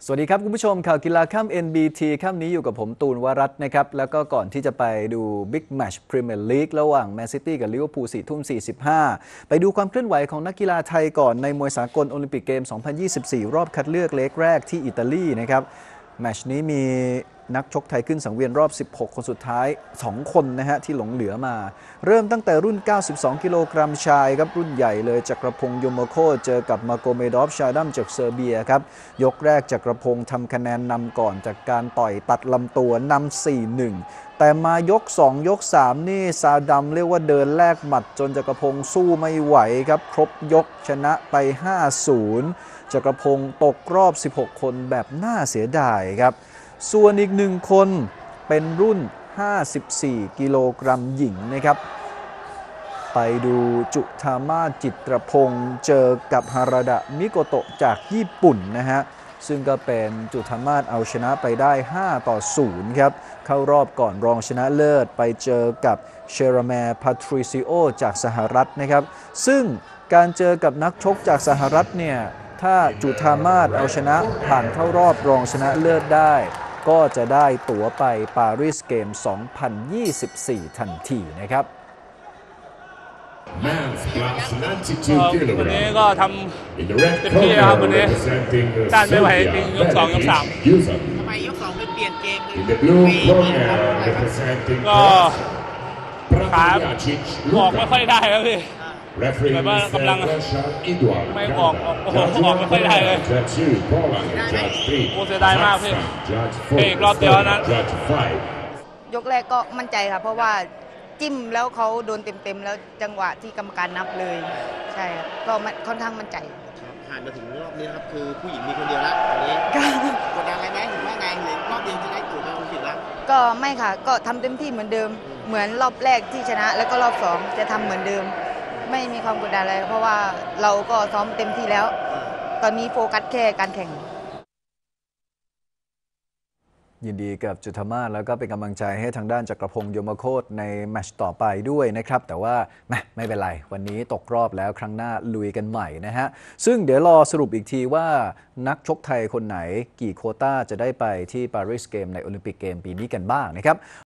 สวัสดีครับคุณผู้ชมข่าวกีฬาค่ำ NBT ค่ำนี้อยู่กับผมตูนวรัตน์นะครับแล้วก็ก่อนที่จะไปดู Big Match Premier League ระหว่างแมนซิตี้กับลิเวอร์พูล 4:45 ไปดูความเคลื่อนไหวของนักกีฬาไทยก่อนในมวยสากลโอลิมปิกเกม 2024 รอบคัดเลือกเล็กแรกที่อิตาลีนะครับแมตช์นี้มีนักชกไทยขึ้นสังเวียนรอบ 16 คนสุดท้าย 2 คนนะฮะที่หลงเหลือมาเริ่มตั้งแต่รุ่น 92 กิโลกรัมชายครับรุ่นใหญ่เลยจักรพงศ์ยมโคเจอกับมาโกเมดอฟชาดัมจากเซอร์เบียครับยกแรกจักรพงศ์ทำคะแนนนำก่อนจากการต่อยตัดลำตัวนำ 4-1 แต่มายก 2 ยก 3 นี่ซาดัมเรียกว่าเดินแลกหมัดจนจักรพงศ์สู้ไม่ไหวครับครบยกชนะไป 5-0 จักรพงศ์ตกรอบ 16 คนแบบน่าเสียดายครับส่วนอีก1คนเป็นรุ่น 54 กิโลกรัมหญิงนะครับไปดูจุธามาศจิตรพงศ์เจอกับฮาราดะมิโกโตะจากญี่ปุ่นนะฮะซึ่งก็เป็นจุธามาศเอาชนะไปได้ 5-0 ครับเข้ารอบก่อนรองชนะเลิศไปเจอกับเชราแมร์พาทริซิโอจากสหรัฐนะครับซึ่งการเจอกับนักชกจากสหรัฐเนี่ยถ้าจุธามาศเอาชนะผ่านเข้ารอบรองชนะเลิศได้ก็จะได้ตั๋วไปปารีสเกม 2024 ทันทีนะครับวันนี้ก็ทำเต็มที่ครับวันนี้ต้านไม่ไหวจริงยก 2 ยก 3 ทำไมยก 2ไม่เปลี่ยนเกมก็ขาออกไม่ค่อยได้ครับพี่แบบว่ากำลังไม่ออกไม่ค่อยได้เลยโอ้เสียดายมากพี่อีกรอบเดียวนั้นยกแรกก็มั่นใจค่ะเพราะว่าจิ้มแล้วเขาโดนเต็มๆแล้วจังหวะที่กรรมการนับเลยใช่ครับก็ค่อนข้างมั่นใจผ่านมาถึงรอบนี้นะครับคือผู้หญิงมีคนเดียวแล้ววันนี้กดดันอะไรไหมถึงว่าไงหรือรอบเดียวจะได้ตั๋วไปโอลิมปิกแล้วก็ไม่ค่ะก็ทำเต็มที่เหมือนเดิมเหมือนรอบแรกที่ชนะแล้วก็รอบ2จะทำเหมือนเดิมไม่มีความกดดันอะไรเพราะว่าเราก็ซ้อมเต็มที่แล้วตอนนี้โฟกัสแค่การแข่งยินดีกับจุธามาศแล้วก็เป็นกำลังใจให้ทางด้านจักรพงศ์ยมโคตในแมตช์ต่อไปด้วยนะครับแต่ว่าไม่เป็นไรวันนี้ตกรอบแล้วครั้งหน้าลุยกันใหม่นะฮะซึ่งเดี๋ยวรอสรุปอีกทีว่านักชกไทยคนไหนกี่โควต้าจะได้ไปที่ปารีสเกมในโอลิมปิกเกมปีนี้กันบ้างนะครับ